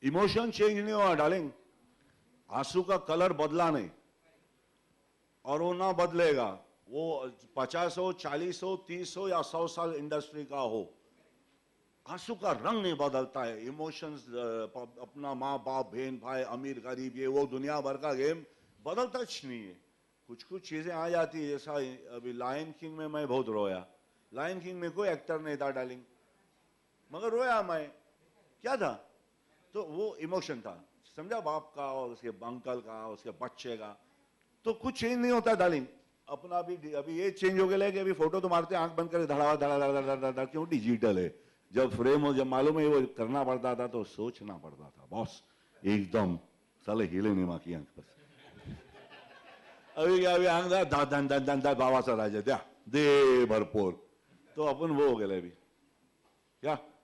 Emotion change नहीं हुआ darling, आंसू का कलर बदला नहीं और वो ना बदलेगा। वो 50 हो, 40 हो, 30 हो या 100 साल इंडस्ट्री का हो, आंसू का रंग नहीं बदलता है। इमोशंस, अपना माँ बाप बहन भाई अमीर गरीब ये वो दुनिया भर का गेम बदलता नहीं है। कुछ कुछ चीजें आ जाती है, जैसा अभी लायन किंग में मैं बहुत रोया। लायन किंग में कोई एक्टर नहीं था डार्लिंग, मगर रोया मैं। क्या था? तो वो इमोशन था, समझा, बाप का और उसके अंकल का, उसके बच्चे का। तो कुछ चेंज नहीं होता डार्लिंग। अपना भी अभी ये चेंज हो गया है कि अभी फोटो तो मारते आंख बंद करके धड़ा धड़ा धड़ा धड़ा धड़ा, क्यों? डिजिटल है। जब फ्रेम हो, जब मालूम है वो करना पड़ता था तो सोचना पड़ता था बॉस, एकदम साले हिले नहीं माँ की आंख पर। अभी क्या, अभी आंख दा धन धन धन बाबा सा राजा द्या दे भरपूर, तो अपन वो हो गए अभी क्या